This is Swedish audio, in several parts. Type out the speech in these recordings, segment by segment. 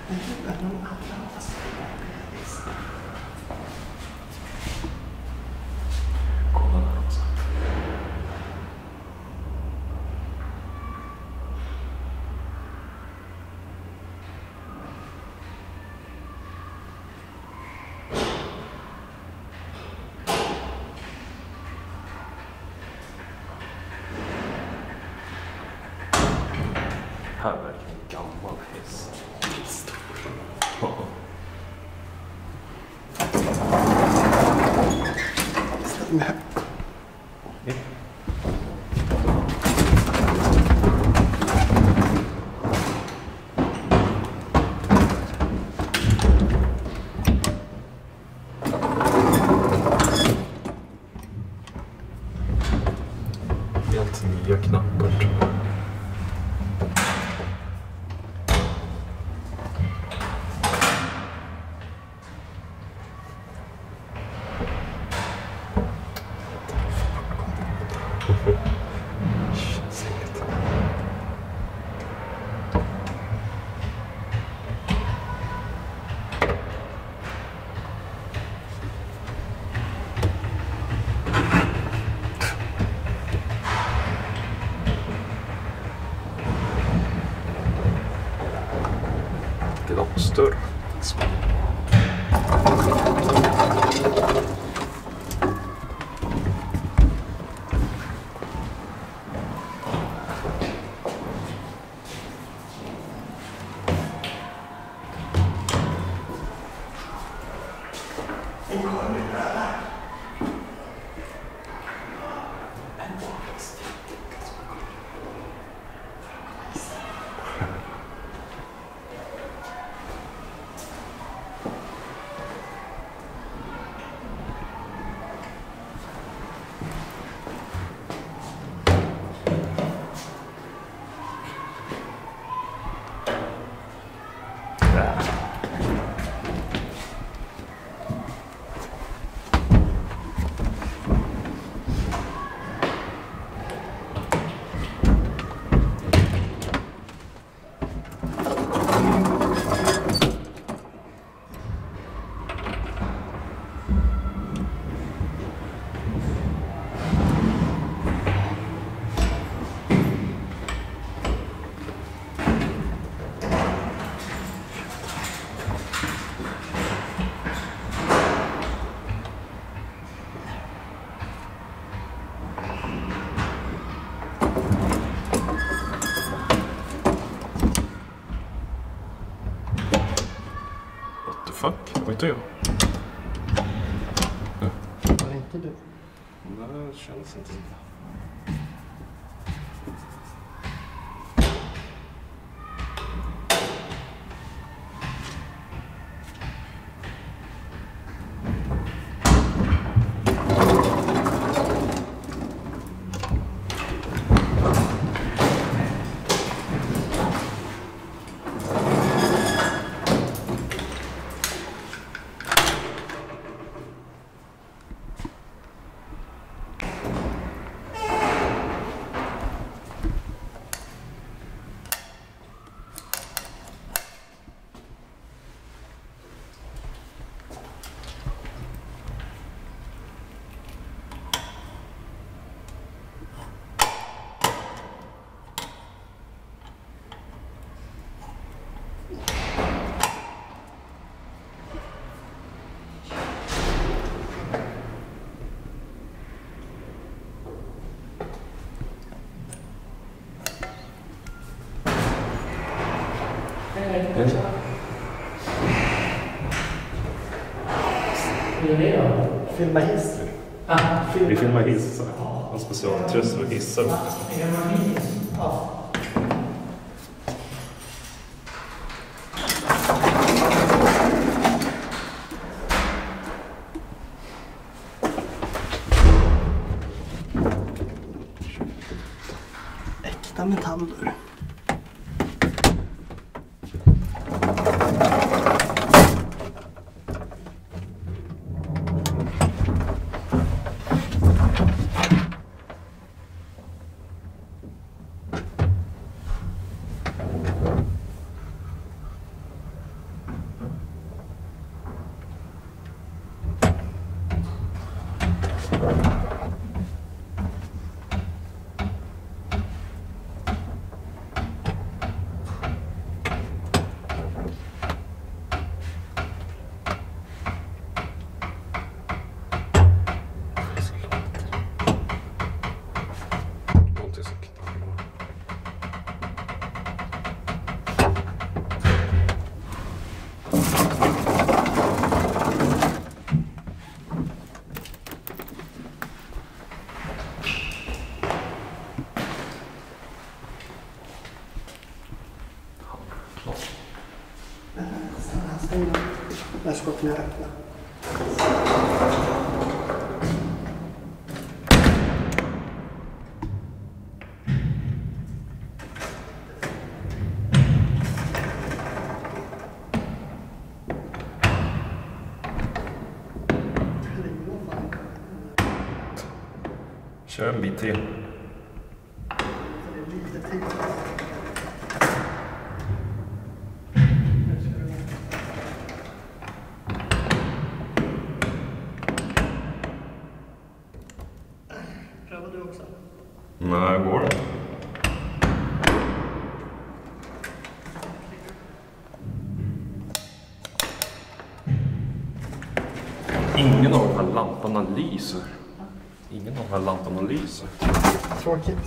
Kolla där också. Här verkar en gammal häst. Stor. Ja. Ställ här. Ja. Helt nya knappar tror jag. Känns inget. Glasdörr. Fuck, vad heter jag? Var inte du? Nej, det känns inte så. Filma hiss. Vi filmar hissar. En specialutrustning och hissar. Ja. Äkta metaller. Stäng av. Där ska jag öppna. Kör en bit till. Lite till. Prövar du också? Nej, går det? Ingen av de här lamporna lyser. Ingen av de här lamporna lyser. Tråkigt.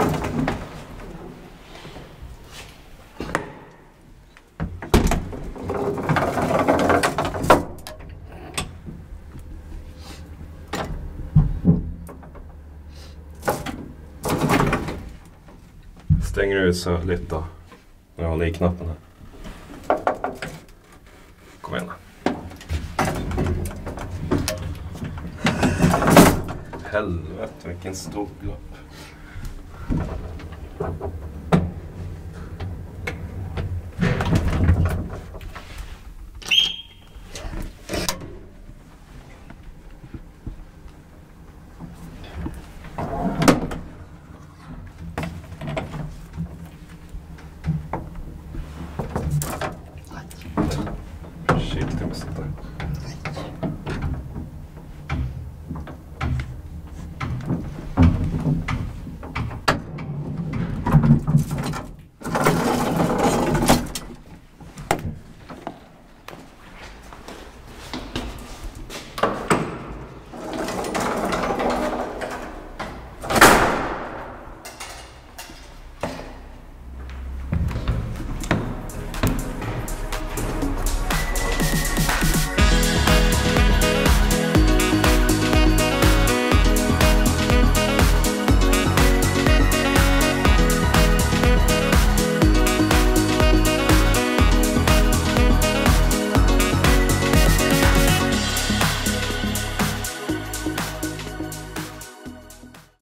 Stänger du ut södligt då? Jag håller i knappen här. Kom igen då. Helvete, vilken stor glopp.